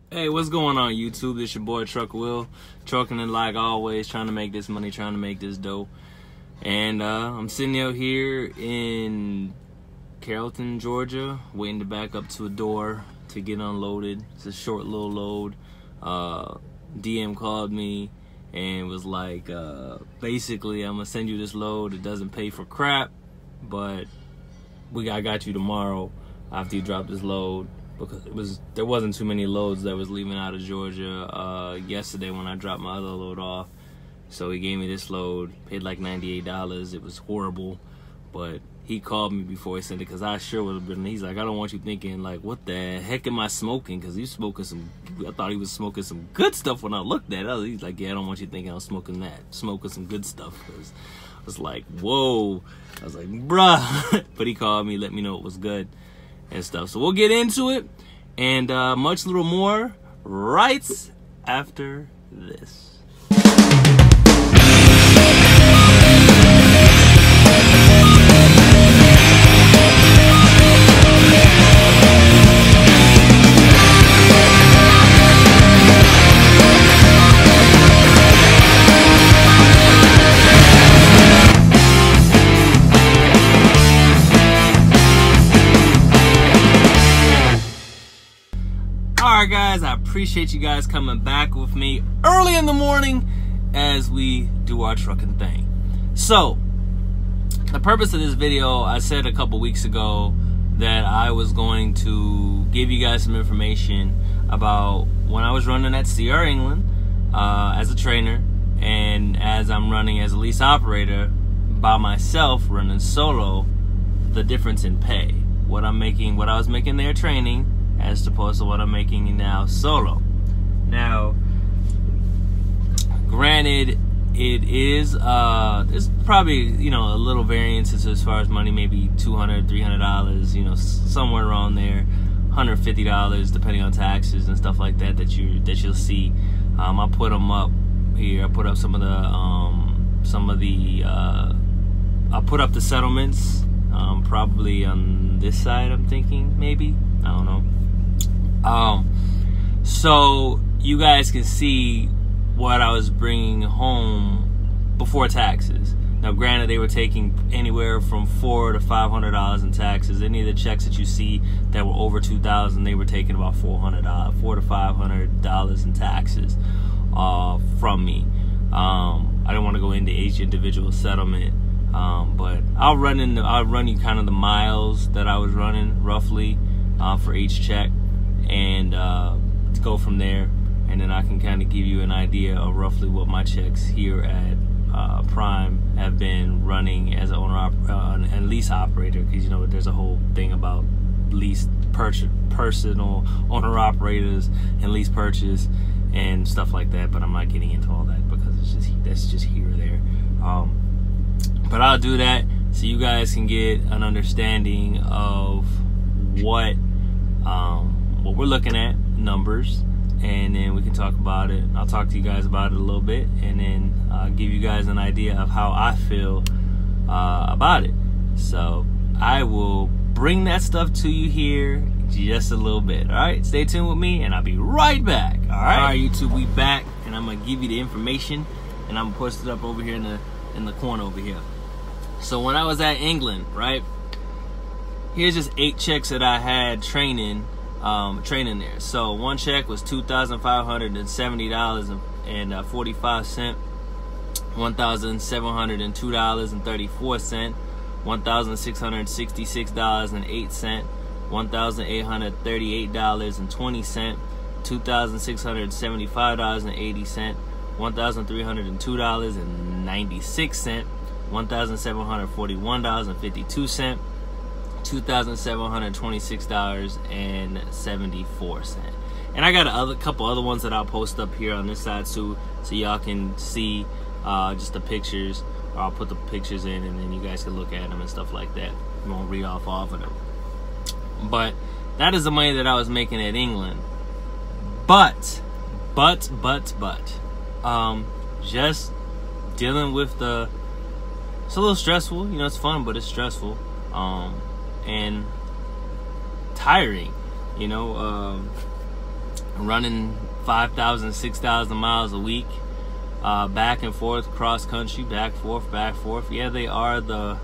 Hey, what's going on, YouTube? This your boy Truck Will, trucking it like always, trying to make this money, trying to make this dough. And I'm sitting out here in Carrollton, Georgia, waiting to back up to a door to get unloaded. It's a short little load. DM called me and was like, basically, I'm gonna send you this load. It doesn't pay for crap, but I got you tomorrow after you drop this load. Because there wasn't too many loads that was leaving out of Georgia yesterday when I dropped my other load off. So he gave me this load, paid like $98. It was horrible, but he called me before he sent it because I sure would have been. He's like, I don't want you thinking like, what the heck am I smoking? Because he's smoking some. I thought he was smoking some good stuff when I looked at it. He's like, yeah, I don't want you thinking I'm smoking that. Smoking some good stuff. Because I was like, whoa. I was like, bruh. But he called me, let me know it was good and stuff. So we'll get into it and much little more right after this. Alright guys, I appreciate you guys coming back with me early in the morning as we do our trucking thing. So, the purpose of this video, I said a couple weeks ago that I was going to give you guys some information about when I was running at CR England as a trainer, and as I'm running as a lease operator by myself, running solo, the difference in pay. What I was making there training as opposed to what I'm making now solo. Now, granted, it is there's probably, you know, a little variance as far as money, maybe $200, $300, you know, somewhere around there, $150 depending on taxes and stuff like that you'll see. I put them up here. I put up some of the I put up the settlements probably on this side, I'm thinking, maybe, I don't know. So you guys can see what I was bringing home before taxes. Now, granted, they were taking anywhere from $400 to $500 in taxes. Any of the checks that you see that were over $2,000, they were taking about $400 to $500 in taxes from me. I don't want to go into each individual settlement, but I'll run you kind of the miles that I was running roughly for each check, and to go from there, and then I can kind of give you an idea of roughly what my checks here at Prime have been running as an owner and lease operator, because you know there's a whole thing about lease personal owner operators and lease purchase and stuff like that, but I'm not getting into all that because that's just here or there. But I'll do that so you guys can get an understanding of what we're looking at, numbers, and then we can talk about it. I'll talk to you guys about it a little bit, and then give you guys an idea of how I feel about it. So I will bring that stuff to you here just a little bit. All right, stay tuned with me, and I'll be right back. All right, YouTube, we back, and I'm gonna give you the information, and I'm gonna post it up over here in the corner over here. So when I was at England, right, here's just 8 checks that I had training there. So one check was $2,570.45, $1,702.34, $1,666.08, $1,838.20, $2,675.80, $1,302.96, $1,741.52, $2,726.74. And I got a couple other ones that I'll post up here on this side too, so y'all can see just the pictures, or I'll put the pictures in, and then you guys can look at them and stuff like that. I won't read off all of them. But that is the money that I was making at England. But just dealing with it's a little stressful, you know, it's fun, but it's stressful. And tiring, you know. running 5,000, 6,000 miles a week, back and forth, cross country, back, forth. Yeah, they are the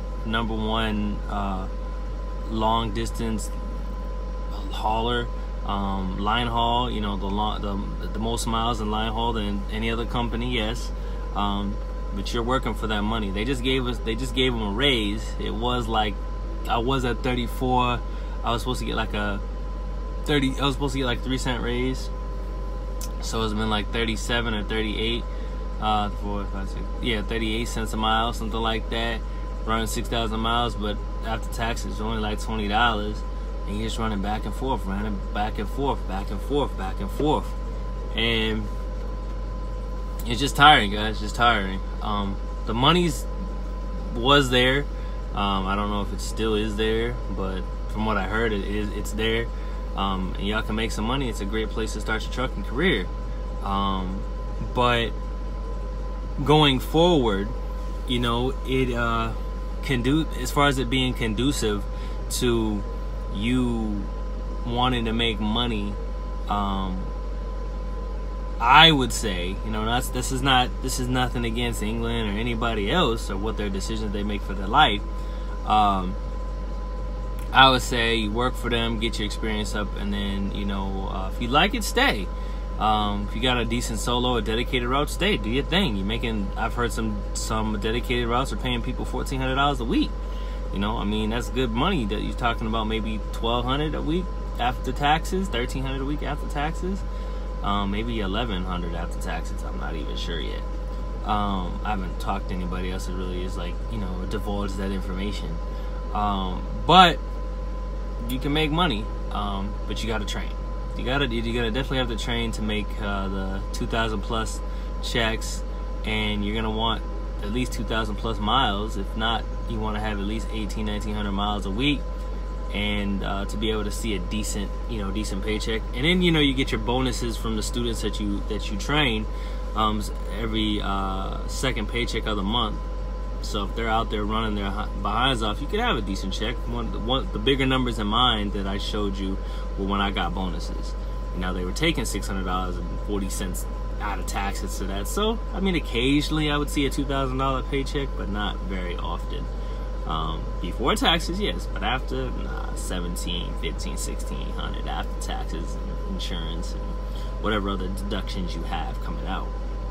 #1 long distance hauler, line haul. You know, the most miles in line haul than any other company. Yes, but you're working for that money. They just gave them a raise. It was like, I was at 34. I was supposed to get like a 3-cent raise. So it's been like 37 or 38, 4, 5, 6, yeah, 38 cents a mile, something like that. Running 6,000 miles, but after taxes, only like $20, and you're just running back and forth, and it's just tiring, guys. Just tiring. The money's was there. I don't know if it still is there, but from what I heard, it's there. And y'all can make some money. It's a great place to start your trucking career. But going forward, you know, it as far as it being conducive to you wanting to make money, I would say, you know, this is nothing against England or anybody else or what their decisions they make for their life. I would say you work for them, get your experience up, and then, you know, if you like it, stay. If you got a decent solo or dedicated route, stay. Do your thing. You're making, I've heard some dedicated routes are paying people $1,400 a week. You know, I mean, that's good money. That you're talking about maybe $1,200 a week after taxes, $1,300 a week after taxes, maybe $1,100 after taxes. I'm not even sure yet. I haven't talked to anybody else that really is like, you know, divulged that information. But you can make money, but you got to train. You gotta definitely have to train to make the 2,000 plus checks, and you're gonna want at least 2,000 plus miles. If not, you want to have at least 1,900 miles a week, and to be able to see a decent paycheck. And then, you know, you get your bonuses from the students that you train every second paycheck of the month. So if they're out there running their behinds off, you could have a decent check. The bigger numbers in mind that I showed you were when I got bonuses. Now they were taking $600.40 out of taxes to that. So I mean, occasionally I would see a $2,000 paycheck, but not very often. Before taxes, yes, but after, $1,700, $1,500, $1,600 after taxes and insurance and whatever other deductions you have coming out.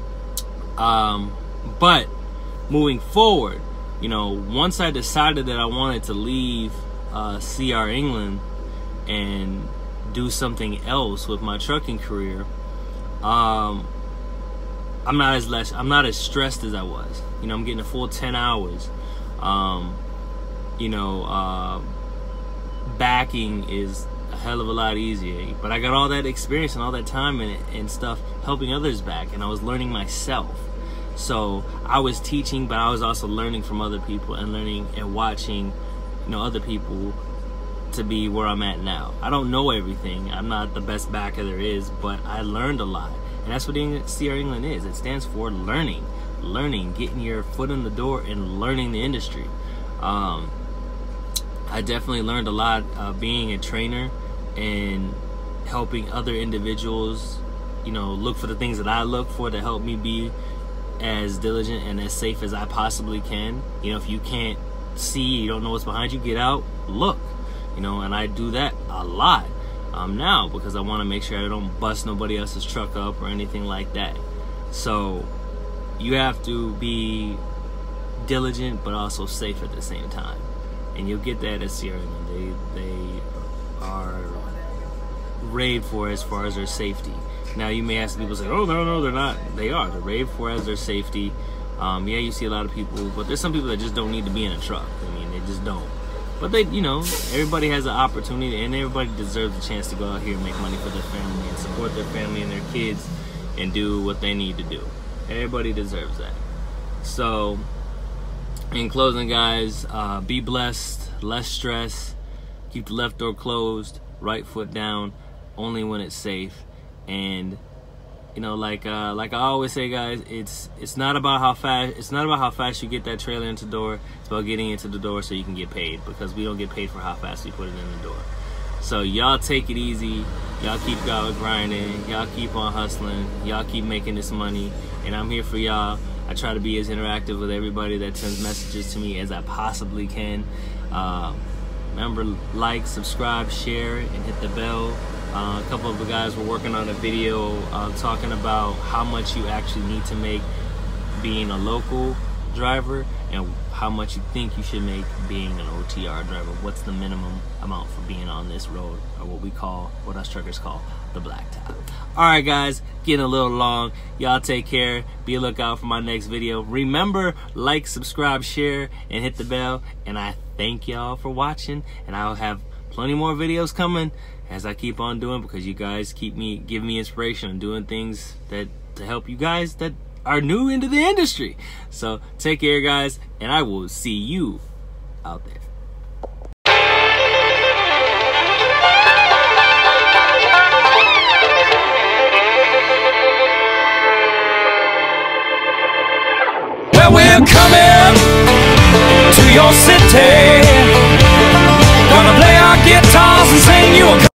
But moving forward, you know, once I decided that I wanted to leave CR England and do something else with my trucking career, I'm not as stressed as I was. You know, I'm getting a full 10 hours. You know, backing is a hell of a lot easier. But I got all that experience and all that time in it and stuff helping others back, and I was learning myself. So I was teaching, but I was also learning from other people and learning and watching, you know, other people to be where I'm at now. I don't know everything. I'm not the best backer there is, but I learned a lot. And that's what CR England is. It stands for learning, getting your foot in the door and learning the industry. I definitely learned a lot being a trainer and helping other individuals, you know, look for the things that I look for to help me be as diligent and as safe as I possibly can. You know, if you can't see, you don't know what's behind you, get out, look. You know, and I do that a lot now because I want to make sure I don't bust nobody else's truck up or anything like that. So you have to be diligent but also safe at the same time, and you'll get that at CR England. They are raved for as far as their safety. Now you may have some people say, oh no, they're not. They are. They're raved for as their safety. Yeah, you see a lot of people, but there's some people that just don't need to be in a truck. I mean, they just don't. But they, you know, everybody has an opportunity, and everybody deserves a chance to go out here and make money for their family and support their family and their kids and do what they need to do. Everybody deserves that. So, in closing, guys, be blessed, less stress, keep the left door closed, right foot down, only when it's safe. And you know, like I always say, guys, it's not about how fast you get that trailer into the door. It's about getting into the door so you can get paid, because we don't get paid for how fast we put it in the door. So y'all take it easy. Y'all keep grinding. Y'all keep on hustling. Y'all keep making this money. And I'm here for y'all. I try to be as interactive with everybody that sends messages to me as I possibly can. Remember, like, subscribe, share, and hit the bell. A couple of the guys were working on a video talking about how much you actually need to make being a local driver and how much you think you should make being an OTR driver. What's the minimum amount for being on this road, or what us truckers call the blacktop. Alright guys, getting a little long. Y'all take care. Be a lookout for my next video. Remember, like, subscribe, share, and hit the bell. And I thank y'all for watching, and I'll have plenty more videos coming as I keep on doing, because you guys give me inspiration on doing things to help you guys that are new into the industry. So take care guys, and I will see you out there. Well, we're coming to your city, gonna play our guitars and sing you a